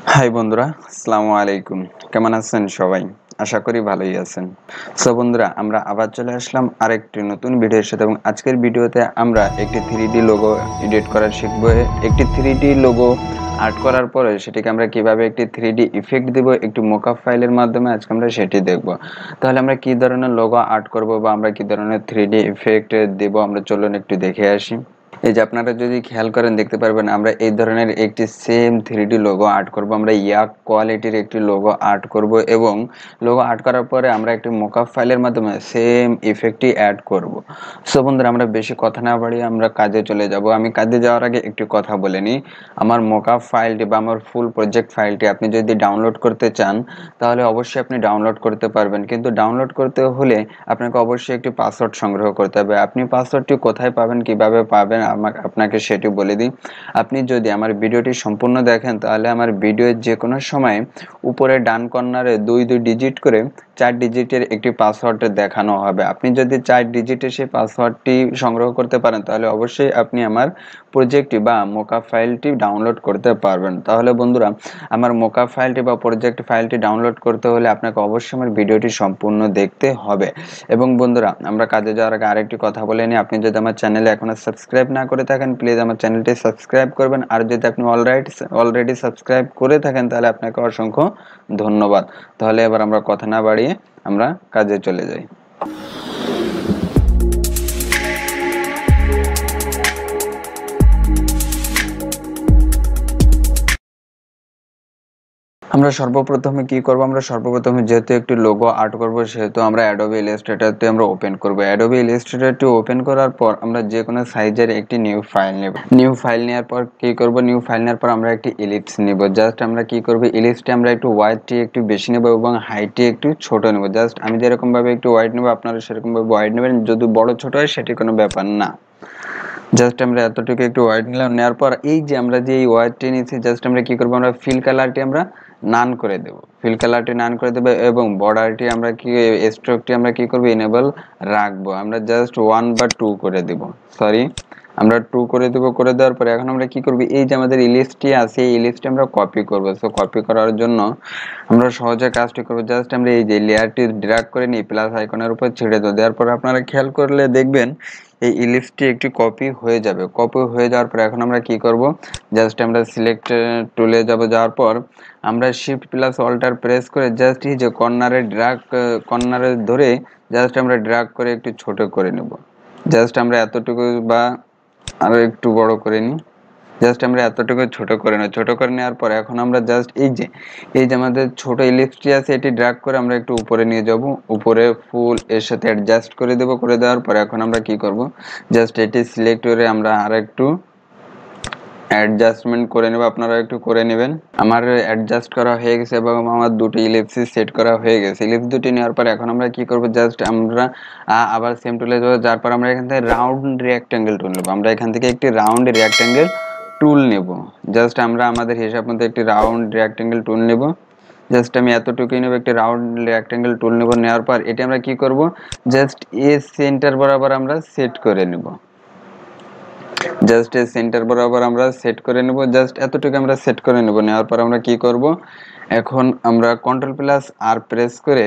High বন্ধুরা, আসসালামু আলাইকুম। কেমন আছেন সবাই? আশা করি ভালোই আছেন। সো বন্ধুরা, আমরা আবার চলে আসলাম আরেকটি নতুন ভিডিওর সাথে এবং আজকের ভিডিওতে আমরা একটি 3D লোগো এডিট করা শিখব। একটি 3D লোগো আর্ট করার পরে সেটিকে আমরা কিভাবে একটি 3D ইফেক্ট দিব একটি মোকআপ ফাইলের মাধ্যমে আজকে আমরা সেটি দেখব। তাহলে আমরা কি ধরনের লোগো আর্ট করব বা আমরা কি ধরনের 3D ইফেক্ট দেব আমরা চলুন একটু দেখে আসি। এই যে আপনারা যদি খেয়াল করেন দেখতে পারবেন আমরা এই ধরনের একটি সেম 3D লোগো আর্ট করব। আমরা ইয়াক কোয়ালিটির একটি লোগো আর্ট করব এবং লোগো আর্ট করার পরে আমরা একটি মোকআপ ফাইলের মাধ্যমে সেম ইফেক্টই অ্যাড করব। সো বন্ধুরা, আমরা বেশি কথা না বাড়িয়ে আমরা কাজে চলে যাব। আমি কাজে যাওয়ার আগে একটি কথা বলে নিই। আমার মোকআপ ফাইলটি বা আমার ফুল প্রজেক্ট ফাইলটি আপনি যদি ডাউনলোড করতে চান তাহলে অবশ্যই আপনি ডাউনলোড করতে পারবেন, কিন্তু ডাউনলোড করতে হলে আপনাকে অবশ্যই একটি পাসওয়ার্ড সংগ্রহ করতে হবে। আপনি পাসওয়ার্ডটি কোথায় পাবেন, কিভাবে পাবেন আপনাকে সেটি বলে দিই। আপনি যদি আমার ভিডিওটি সম্পূর্ণ দেখেন তাহলে আমার ভিডিওর যে কোনো সময় উপরে ডান কর্নারে 2 ডিজিট করে 4 ডিজিটের একটি পাসওয়ার্ড দেখানো হবে। আপনি যদি 4 ডিজিটের সেই পাসওয়ার্ডটি সংগ্রহ করতে পারেন তাহলে অবশ্যই আপনি আমার প্রজেক্টটি বা মোকআপ ফাইলটি ডাউনলোড করতে পারবেন। তাহলে বন্ধুরা, আমার মোকআপ ফাইলটি বা প্রজেক্ট ফাইলটি ডাউনলোড করতে হলে আপনাকে অবশ্যই আমার ভিডিওটি সম্পূর্ণ দেখতে হবে। এবং বন্ধুরা, আমরা কাজে যাওয়ার আগে আরেকটি কথা বলে নিই। আপনি যদি আমার চ্যানেলে এখনো সাবস্ক্রাইব না করে থাকেন প্লিজ আমার চ্যানেলটি সাবস্ক্রাইব করবেন, আর যদি আপনি অলরেডি সাবস্ক্রাইব করে থাকেন তাহলে আপনাকে অসংখ্য ধন্যবাদ। তাহলে এবার আমরা কথা না বাড়িয়ে আমরা কাজে চলে যাই। আমরা সর্বপ্রথমে কি করব, আমরা সর্বপ্রথমে যেহেতু একটি লোগো আর্ট করব সেহেতু আমরা অ্যাডোবি ইলাস্ট্রেটরটি আমরা ওপেন করব। অ্যাডোবি ইলাস্ট্রেটরটি ওপেন করার পর আমরা যে কোনো সাইজের একটি নিউ ফাইল নেব। নিউ ফাইল নেওয়ার পর কি করব, নিউ ফাইল নেওয়ার পর আমরা একটি ইলিপস নেব। জাস্ট আমরা কি করব, ইলিপসটি আমরা একটু ওয়াইডটি একটু বেশি নেব এবং হাইটটি একটু ছোট নেব। জাস্ট আমি যেরকম ভাবে একটু ওয়াইড নেব আপনারা সেরকম ভাবে ওয়াইড নেবেন, যদি বড় ছোট হয় সেটি কোনো ব্যাপার না। জাস্ট আমরা এতটুকু একটু ওয়াইড নিলাম, নেওয়ার পর এই যে আমরা যে এই ওয়াইডটি নিয়েছি জাস্ট আমরা কি করব, আমরা ফিল কালারটি আমরা নান করে দেব। ফিল কালারটি নান করে দেব এবং বর্ডারটি আমরা কি স্ট্রোকটি আমরা কি করব, এনেবল রাখবো। আমরা জাস্ট 1 বা 2 করে দেব, সরি আমরা 2 করে দেব। করে দেওয়ার পরে এখন আমরা কি করব, এই যে আমাদের ইলিপসটি আছে এই ইলিপসটি আমরা কপি করব। সো কপি করার জন্য আমরা সহজে কাজটি করব, জাস্ট আমরা এই যে লেয়ারটি ড্র্যাগ করে নিই প্লাস আইকনের উপর ছেড়ে দেব। দেওয়ার পর আপনারা খেয়াল করলে দেখবেন এই ইলিপসটি একটি কপি হয়ে যাবে। কপি হয়ে যাওয়ার পর এখন আমরা কি করব, জাস্ট আমরা সিলেক্ট টুলে যাব। যাওয়ার পর আমরা শিফট প্লাস অল্টার প্রেস করে জাস্ট এই যে কর্নারে ধরে জাস্ট আমরা ড্র্যাগ করে একটু ছোট করে নেব। জাস্ট আমরা এতটুকু বা আরো একটু বড় করে নিই। জাস্ট আমরা এতটুকু ছোট করে নেব। ছোট করে নেওয়ার পর এখন আমরা জাস্ট এই যে আমাদের ছোট ইলিপসটি আছে এটি ড্র্যাগ করে আমরা একটু উপরে নিয়ে যাব। উপরে ফুল এর সাথে অ্যাডজাস্ট করে দেব। করে দেওয়ার পর এখন আমরা কি করব, জাস্ট এটি সিলেক্ট করে আমরা আর একটু অ্যাডজাস্টমেন্ট করে নেব। আপনারা একটু করে নেবেন। আমার অ্যাডজাস্ট করা হয়ে গেছে এবং আমার দুটো ইলিপসিস সেট করা হয়ে গেছে। ইলিপস দুটি নেওয়ার পর এখন আমরা কি করব, জাস্ট আমরা আবার সেম টুলে যাব। যার পর আমরা এখান থেকে রাউন্ড রেক্ট্যাঙ্গেল টুল নেব। আমরা এখান থেকে একটি রাউন্ড রেক্ট্যাঙ্গেল টুল নেব। জাস্ট আমরা আমাদের হিসাব মতো একটি রাউন্ড রেক্ট্যাঙ্গেল টুল নেব। জাস্ট আমি এতটুকুই নেব, একটি রাউন্ড রেক্ট্যাঙ্গেল টুল নেব। নেওয়ার পর এটি আমরা কি করব, জাস্ট সেন্টার বরাবর আমরা সেট করে নেব। জাস্ট সেন্টার বরাবর আমরা সেট করে নেব। জাস্ট এতটুকু আমরা সেট করে নেব। নেওয়ার পর আমরা কি করব, এখন আমরা কন্ট্রোল প্লাস আর প্রেস করে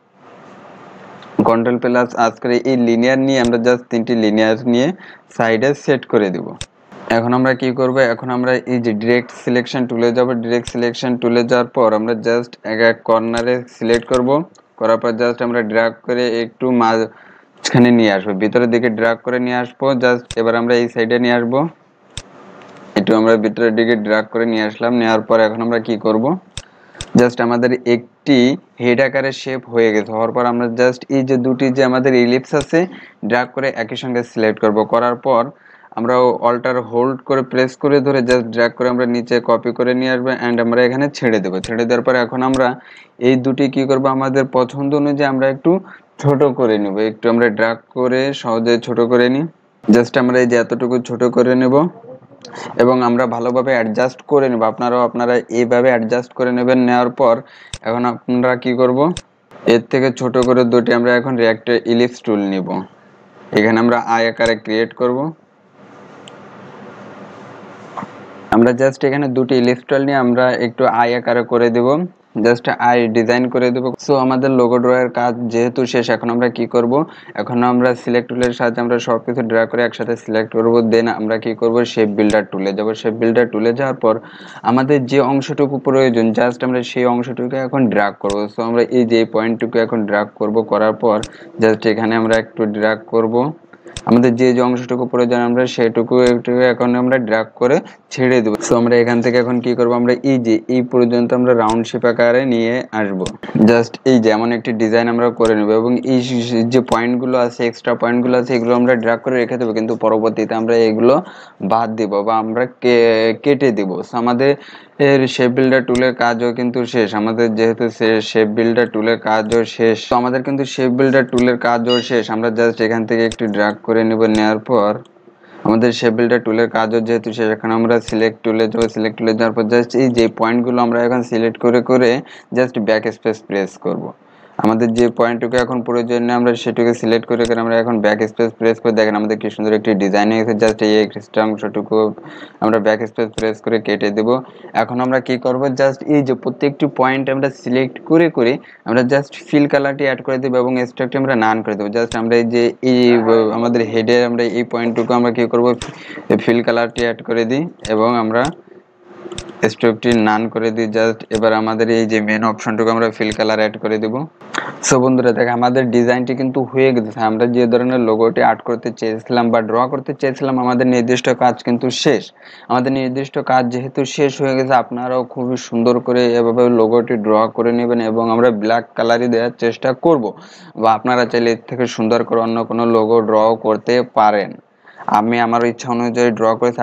এই লিনিয়ার নিয়ে আমরা জাস্ট 3টি লিনিয়ার নিয়ে সাইডে সেট করে দেব। এখন আমরা কি করব, এখন আমরা এই যে ডিরেক্ট সিলেকশন টুলে যাব। ডিরেক্ট সিলেকশন টুলে যাওয়ার পর আমরা জাস্ট এক কর্নারে সিলেক্ট করব। করার পর জাস্ট আমরা ড্র্যাগ করে একটু মাঝখানে নিয়ে আসবো, ভিতরের দিকে ড্র্যাগ করে নিয়ে আসবো। জাস্ট এবার আমরা এই সাইডে নিয়ে আসবো, একটু আমরা ভিতরের দিকে ড্র্যাগ করে নিয়ে আসলাম। নেওয়ার পর এখন আমরা কি করব, জাস্ট আমাদের একটি হেড আকারের শেপ হয়ে গেছে। হওয়ার পর আমরা জাস্ট এই যে দুটি যে আমাদের ইলিপস আছে ড্র্যাগ করে একই সঙ্গে সিলেক্ট করব। করার পর আমরা অল্টার হোল্ড করে প্রেস করে ধরে জাস্ট ড্র্যাগ করে আমরা নিচে কপি করে নিয়ে আসবো এন্ড আমরা এখানে ছেড়ে দেব। ছেড়ে দেওয়ার পর এখন আমরা এই দুটি কি করব, আমাদের পছন্দ অনুযায়ী আমরা একটু ছোট করে নেব। একটু আমরা ড্র্যাগ করে সহজে ছোট করে নিই। জাস্ট আমরা এই যে এতটুকু ছোট করে নেব এবং আমরা ভালোভাবে অ্যাডজাস্ট করে নেব। আপনারা এইভাবে অ্যাডজাস্ট করে নেবেন। নেওয়ার পর এখন আমরা কি করব, এর থেকে ছোট করে দুটি আমরা এখন রিঅ্যাক্টর ইলিপস টুল নিব। এখানে আমরা আই আকারে ক্রিয়েট করব। আমরা জাস্ট এখানে দুটি ইলিস্ট্রাল নিয়ে আমরা একটু আই আকারে করে দেব, জাস্ট আই ডিজাইন করে দেব। সো আমাদের লোগো ড্রয়ের কাজ যেহেতু শেষ, এখন আমরা কি করব, এখন আমরা সিলেক্ট টুলের সাহায্যে আমরা সবকিছু ড্রা করে একসাথে সিলেক্ট করব। দেন আমরা কি করব, শেপ বিল্ডার টুলে যাব। শেপ বিল্ডার টুলে যাওয়ার পর আমাদের যে অংশটুকু প্রয়োজন জাস্ট আমরা সেই অংশটুকু এখন ড্রাগ করব। সো আমরা এই যে পয়েন্টটুকু এখন ড্রাগ করব, করার পর জাস্ট এখানে আমরা একটু ড্রাগ করব। আমাদের যে যে অংশটুকু প্রয়োজন আমরা সেটুকু একটু এখন আমরা ড্র্যাগ করে ছেড়ে দেবো। সো আমরা এখান থেকে এখন কি করব, আমরা এই পর্যন্ত আমরা রাউন্ড শেপ আকারে নিয়ে আসব। জাস্ট এই যে এমন একটি ডিজাইন আমরা করে নেব এবং এই যে পয়েন্টগুলো আছে, এক্সট্রা পয়েন্টগুলো আছে, এগুলো আমরা ড্র্যাগ করে রেখে দেবো, কিন্তু পরবর্তীতে আমরা এগুলো বাদ দিব বা আমরা কেটে দিব। সো আমাদের এর শেপ বিল্ডার টুলের কাজও কিন্তু শেষ। আমাদের যেহেতু শেপ বিল্ডার টুলের কাজও শেষ, তো আমাদের কিন্তু শেপ বিল্ডার টুলের কাজও শেষ। আমরা জাস্ট এখান থেকে একটু ড্র্যাগ করে নেব, নেওয়ার পর আমাদের শেপ বিল্ডার টুলের কাজও যেহেতু শেষ, এখন আমরা সিলেক্ট টুলে যাবো। সিলেক্ট টুলে যাওয়ার পর জাস্ট এই যে পয়েন্টগুলো আমরা এখন সিলেক্ট করে করে জাস্ট ব্যাক স্পেস প্রেস করব। আমাদের যে পয়েন্টটুকু এখন প্রয়োজন নেই আমরা সেটুকু সিলেক্ট করে করে আমরা এখন ব্যাক স্পেস প্রেস করে, দেখেন আমাদের কি সুন্দর একটি ডিজাইন হয়ে গেছে। জাস্ট এই এক্সট্রা অংশটুকু আমরা ব্যাক স্পেস প্রেস করে কেটে দেব। এখন আমরা কি করব, জাস্ট এই যে প্রত্যেকটি পয়েন্ট আমরা সিলেক্ট করে করে আমরা জাস্ট ফিল কালারটি অ্যাড করে দেবো এবং স্ট্রোকটি আমরা নান করে দেবো। জাস্ট আমরা এই যে এই আমাদের হেডে আমরা এই পয়েন্টটুকু আমরা কি করব, ফিল কালারটি অ্যাড করে দিই এবং আমরা স্ট্রোকটি নান করে দিই। জাস্ট এবার আমাদের এই যে মেন অপশনটুকু আমরা ফিল কালার অ্যাড করে দেব। সো বন্ধুরা দেখো আমাদের ডিজাইনটি কিন্তু হয়ে গেছে। আমরা যে ধরনের লোগোটি আর্ট করতে চেয়েছিলাম বা ড্র করতে চেয়েছিলাম, আমাদের নির্দিষ্ট কাজ কিন্তু শেষ। আমাদের নির্দিষ্ট কাজ যেহেতু শেষ হয়ে গেছে, আপনারাও খুবই সুন্দর করে এভাবে লোগোটি ড্র করে নেবেন এবং আমরা ব্ল্যাক কালারই দেওয়ার চেষ্টা করব, বা আপনারা চাইলে এর থেকে সুন্দর করে অন্য কোনো লোগো ড্র করতে পারেন। আমি আমার ইচ্ছা অনুযায়ী ড্র করেছি,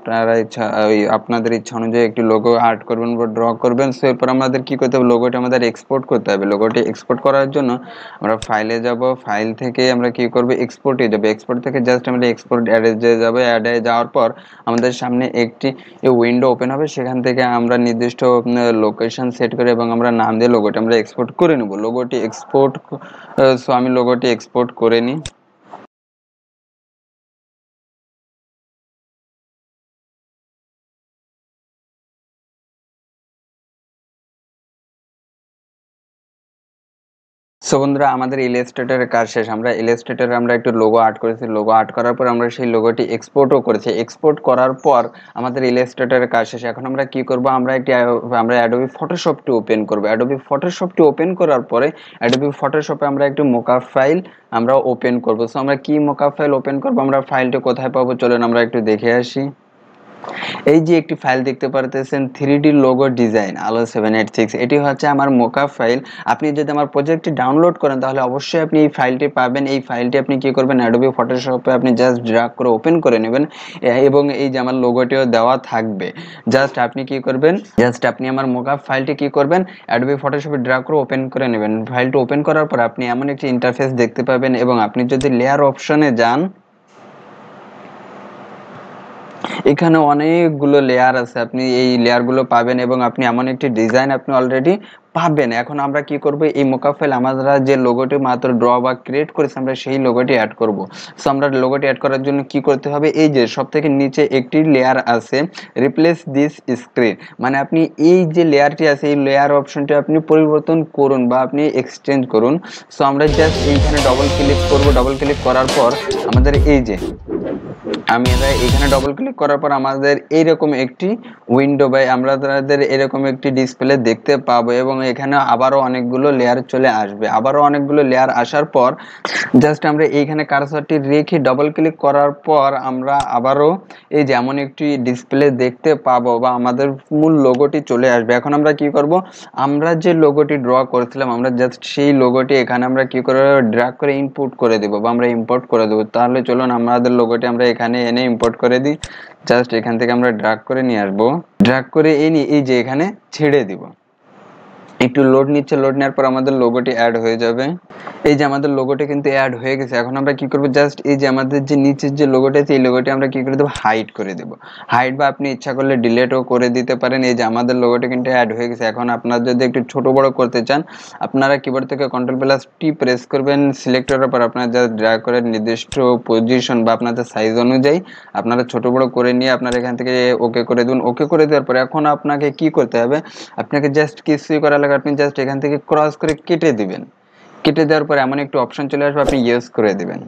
আপনাদের ইচ্ছা অনুযায়ী একটি লোগো আর্ট করবেন বা ড্র করবেন। সো এরপর আমাদের কি করতে হবে, লোগোটি আমাদের এক্সপোর্ট করতে হবে। লোগোটি এক্সপোর্ট করার জন্য আমরা ফাইলে যাব, ফাইল থেকে আমরা কি করব, এক্সপোর্টে যাব। এক্সপোর্ট থেকে জাস্ট আমরা এক্সপোর্ট অ্যাডে যাব। অ্যাডে যাওয়ার পর আমাদের সামনে একটি উইন্ডো ওপেন হবে, সেখান থেকে আমরা নির্দিষ্ট লোকেশন সেট করে এবং আমরা নাম দিয়ে লোগোটি আমরা এক্সপোর্ট করে নেব। লোগোটি এক্সপোর্ট, সো আমি লোগোটি এক্সপোর্ট করে নিই। সো বন্ধুরা আমাদের ইলাস্ট্রেটরের কাজ শেষ। আমরা ইলাস্ট্রেটরে আমরা একটু লোগো আর্ট করেছি। লোগো আর্ট করার পর আমরা সেই লোগোটি এক্সপোর্টও করেছি। এক্সপোর্ট করার পর আমাদের ইলাস্ট্রেটরের কাজ শেষ। এখন আমরা কি করব, আমরা অ্যাডোবি ফটোশপটি ওপেন করব। অ্যাডোবি ফটোশপটি ওপেন করার পরে অ্যাডোবি ফটোশপে আমরা একটু মোকআপ ফাইল আমরা ওপেন করব। সো আমরা কি মোকআপ ফাইল ওপেন করব, আমরা ফাইলটি কোথায় পাবো চলেন আমরা একটু দেখে আসি। এই যে একটি ফাইল দেখতে পারতেছেন 3D লোগো ডিজাইন আলো 786, এটি হচ্ছে আমার মোকআপ ফাইল। আপনি যদি আমার প্রজেক্টটি ডাউনলোড করেন তাহলে অবশ্যই আপনি এই ফাইলটি পাবেন। এই ফাইলটি আপনি কি করবেন, অ্যাডোবি ফটোশপে আপনি জাস্ট ড্র্যাগ করে ওপেন করে নেবেন এবং এই যে আমার লোগোটিও দেওয়া থাকবে। জাস্ট আপনি কি করবেন, জাস্ট আপনি আমার মোকআপ ফাইলটি কি করবেন, অ্যাডোবি ফটোশপে ড্র্যাগ করে ওপেন করে নেবেন। ফাইলটি ওপেন করার পর আপনি এমন একটি ইন্টারফেস দেখতে পাবেন এবং আপনি যদি লেয়ার অপশনে যান, এখানে অনেকগুলো লেয়ার আছে, আপনি এই লেয়ারগুলো পাবেন এবং আপনি এমন একটি ডিজাইন আপনি অলরেডি পাবেন। এখন আমরা কি করব, এই মোকআপ ফাইল আমরা যে লোগোটি মাত্র ড্র বা ক্রিয়েট করেছি আমরা সেই লোগোটি অ্যাড করব। সো আমরা লোগোটি অ্যাড করার জন্য কি করতে হবে, এই যে সবথেকে নিচে একটি লেয়ার আছে রিপ্লেস দিস স্ক্রিন, মানে আপনি এই যে লেয়ারটি আছে এই লেয়ার অপশনটি আপনি পরিবর্তন করুন বা আপনি এক্সচেঞ্জ করুন। সো আমরা জাস্ট এইখানে ডবল ক্লিক করব। ডবল ক্লিক করার পর আমাদের এই যে আমরা এখানে ডবল ক্লিক করার পর আমাদের এইরকম একটি উইন্ডো বা আমাদের এরকম একটি ডিসপ্লে দেখতে পাবো এবং এখানে আবারও অনেকগুলো লেয়ার চলে আসবে। আবারও অনেকগুলো লেয়ার আসার পর জাস্ট আমরা এইখানে কার্সরটি রেখে ডবল ক্লিক করার পর আমরা আবারও এই যেমন একটি ডিসপ্লে দেখতে পাবো বা আমাদের মূল লোগোটি চলে আসবে। এখন আমরা কি করব, আমরা যে লোগোটি ড্র করেছিলাম আমরা জাস্ট সেই লোগোটি এখানে আমরা কি করে ড্র্যাগ করে ইনপুট করে দেব বা আমরা ইম্পোর্ট করে দেবো। তাহলে চলুন আমাদের লোগোটি আমরা এখানে এনে ইম্পোর্ট করে দিই। জাস্ট এখান থেকে আমরা ড্র্যাগ করে নিয়ে আসবো, ড্র্যাগ করে এনে এই যে এখানে ছেড়ে দিব। একটু লোড নিচ্ছে, লোড নেওয়ার পর আমাদের লোগোটি অ্যাড হয়ে যাবে। এই যে আমাদের লোগোটি কিন্তু অ্যাড হয়ে গেছে। এখন আমরা কি করব, জাস্ট এই যে আমাদের যে নিচের যে লোগোটা আছে এই লোগোটি আমরা কি করে দেবো, হাইড করে দেবো। হাইড বা আপনি ইচ্ছা করলে ডিলেটও করে দিতে পারেন। এই যে আমাদের লোগোটি কিন্তু অ্যাড হয়ে গেছে। এখন আপনারা যদি একটু ছোট বড় করতে চান, আপনারা কিবোর্ড থেকে কন্ট্রোল+T প্রেস করবেন, সিলেক্ট করার পর আপনারা জাস্ট ড্র্যাগ করে নির্দিষ্ট পজিশন বা আপনাদের সাইজ অনুযায়ী আপনারা ছোট বড় করে নিয়ে আপনারা এখান থেকে ওকে করে দিন। ওকে করে দেওয়ার পরে এখন আপনাকে কি করতে হবে, আপনাকে জাস্ট কিছুই করা লাগে, আপনি জাস্ট এখান থেকে ক্রস করে কেটে দিবেন। কেটে দেওয়ার পরে এমন একটু অপশন চলে আসবে, আপনি ইয়েস করে দিবেন।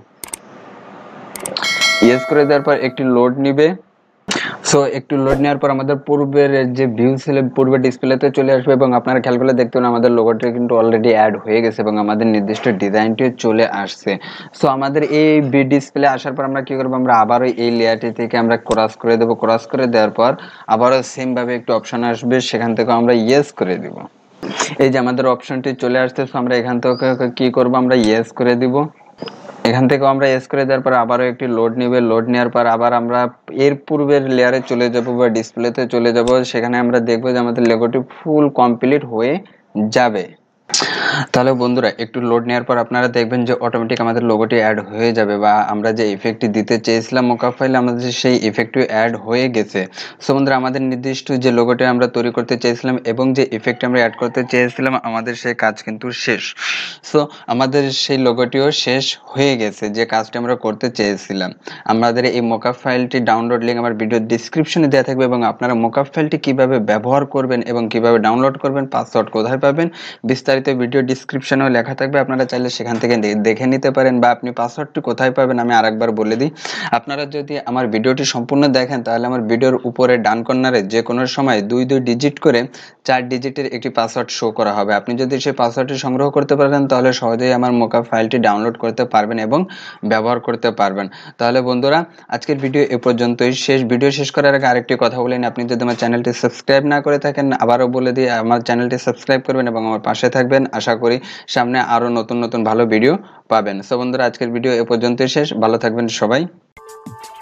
ইয়েস করে দেওয়ার পর একটি লোড নিবে। সো একটু লোড নেওয়ার পর আমাদের পূর্বের যে ভিউ ছিল পূর্বের ডিসপ্লেতে চলে আসবে এবং আপনারা খেয়াল করলে দেখতে পাবেন আমাদের লোগোটি কিন্তু অলরেডি অ্যাড হয়ে গেছে এবং আমাদের নির্দিষ্ট ডিজাইনটিও চলে আসছে। সো আমাদের এই ডিসপ্লে আসার পর আমরা কি করব, আমরা আবারও এই লেয়ারটি থেকে আমরা ক্রস করে দেব। ক্রস করে দেওয়ার পর আবারও সেম ভাবে একটু অপশন আসবে, সেখান থেকে আমরা ইয়েস করে দিব। এই যে আমাদের অপশনটি চলে আসছে, সো আমরা এখান থেকে কি করব, আমরা ইয়েস করে দিব। এখান থেকে আমরা এস করে দেওয়ার পর আবারও একটি লোড নিবে। লোড নেওয়ার পর আবার আমরা এর পূর্বের লেয়ারে চলে যাব বা ডিসপ্লেতে চলে যাব, সেখানে আমরা দেখব যে আমাদের লোগোটি ফুল কমপ্লিট হয়ে যাবে। তাহলে বন্ধুরা একটু লোড নেওয়ার পর আপনারা দেখবেন যে অটোমেটিক আমাদের লোগোটি অ্যাড হয়ে যাবে বা আমরা যে ইফেক্টটি দিতে চেয়েছিলাম মকআপ ফাইলে আমাদের সেই ইফেক্টটি অ্যাড হয়ে গেছে। সো বন্ধুরা আমাদের নির্দিষ্ট যে লোগোটি আমরা তৈরি করতে চেয়েছিলাম এবং যে ইফেক্ট আমরা অ্যাড করতে চেয়েছিলাম আমাদের সেই কাজ কিন্তু শেষ। সো আমাদের সেই লোগোটিও শেষ হয়ে গেছে যে কাজটি আমরা করতে চেয়েছিলাম। আমাদের এই মকআপ ফাইলটি ডাউনলোড লিঙ্ক আমার ভিডিও ডিসক্রিপশনে দেওয়া থাকবে এবং আপনারা মকআপ ফাইলটি কিভাবে ব্যবহার করবেন এবং কিভাবে ডাউনলোড করবেন, পাসওয়ার্ড কোথায় পাবেন বিস্তারিত ভিডিও ডিসক্রিপশনেও লেখা থাকবে, আপনারা চাইলে সেখান থেকে দেখে নিতে পারেন। বা আপনি পাসওয়ার্ডটি কোথায় পাবেন আমি আরেকবার বলে দিই। আপনারা যদি আমার ভিডিওটি সম্পূর্ণ দেখেন তাহলে আমার ভিডিওর উপরে ডান কর্নারে যে কোনো সময় 2 ডিজিট করে 4 ডিজিটের একটি পাসওয়ার্ড শো করা হবে। আপনি যদি সেই পাসওয়ার্ডটি সংগ্রহ করতে পারেন তাহলে সহজেই আমার মকআপ ফাইলটি ডাউনলোড করতে পারবেন এবং ব্যবহার করতে পারবেন। তাহলে বন্ধুরা আজকের ভিডিও এ পর্যন্তই। ভিডিও শেষ করার আগে আরেকটি কথা বলেন, আপনি যদি আমার চ্যানেলটি সাবস্ক্রাইব না করে থাকেন আবারও বলে দিই আমার চ্যানেলটি সাবস্ক্রাইব করবেন এবং আমার পাশে থাকবেন। আশা করি সামনে আরো নতুন নতুন ভালো ভিডিও পাবেন। সো বন্ধুরা আজকের ভিডিও এ পর্যন্তই শেষ। ভালো থাকবেন সবাই।